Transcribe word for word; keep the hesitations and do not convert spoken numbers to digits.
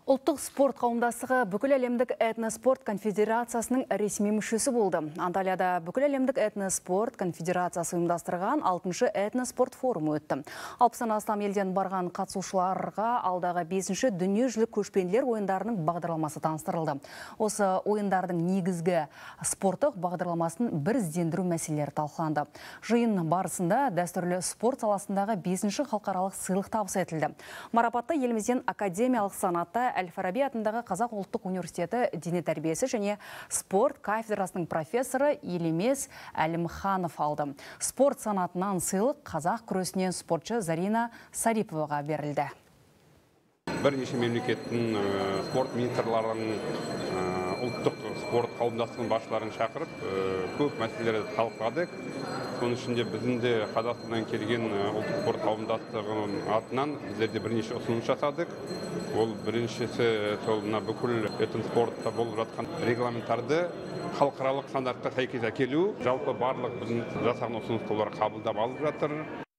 Ұлттық спорт қауымдастығы бүкіл әлемдік этноспорт конфедерациясының ресми мүшесі болды. Анталияда бүкіл әлемдік этноспорт конфедерациясы ұйымдастырған алтыншы этноспорт форумы өтті. Алпыстан астам елден барған қатысушыларға алдағы бесінші дүниежүзілік көшпенділер ойындарының бағдарламасы таныстырылды. Осы ойындардың негізгі спорттық бағдарламасын біріздендіру мәселелері талқыланды. Жиын барысында дәстүрлі спорт саласындағы бесінші халықаралық сыйлық табыс етілді. Марапатты елімізден академиялық санатта Әл-Фараби атындағы Қазақ ұлттық университеті дене тәрбиесі және спорт кафедрасының профессоры Елемес Әлімханов алды. Спорт санатынан сыйлық қазақ күресінен спортшы Зарина Сариповаға берілді. Бірнеше мемлекеттің спорт министрларының ұлттық спорт қауымдастығының басшыларын шақырып, көп мәселелерді талқыладық. Соның ішінде біздің де Қазақстаннан келген ұлттық спорт қауымдастығының атынан біздерде бірнеше ұсыныс жасадық. Ол біріншісі сол мына бүкіл этноспортта болып жатқан регламенттарды халықаралық стандартқа сәйкес әкелу. Жалпы барлық біздің жасаған ұсынысты олар қабылдап алып жатыр.